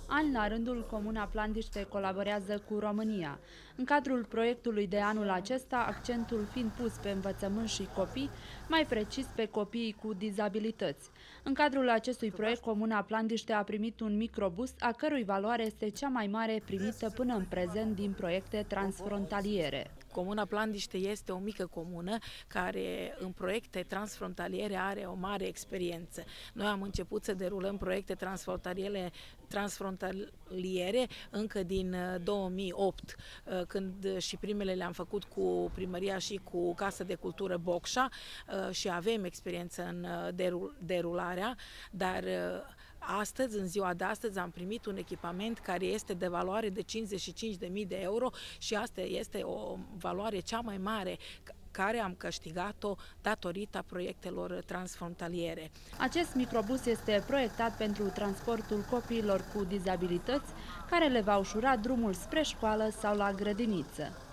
An la rândul, Comuna Plandiște colaborează cu România. În cadrul proiectului de anul acesta, accentul fiind pus pe învățământ și copii, mai precis pe copiii cu dizabilități. În cadrul acestui proiect, Comuna Plandiște a primit un microbus, a cărui valoare este cea mai mare primită până în prezent din proiecte transfrontaliere. Comuna Plandiște este o mică comună care în proiecte transfrontaliere are o mare experiență. Noi am început să derulăm proiecte transfrontaliere încă din 2008, când și primele le-am făcut cu primăria și cu Casa de Cultură Bocșa și avem experiență în derularea, dar astăzi, în ziua de astăzi, am primit un echipament care este de valoare de 55.000 de euro și asta este o valoare cea mai mare care am câștigat-o datorită proiectelor transfrontaliere. Acest microbus este proiectat pentru transportul copiilor cu dizabilități, care le va ușura drumul spre școală sau la grădiniță.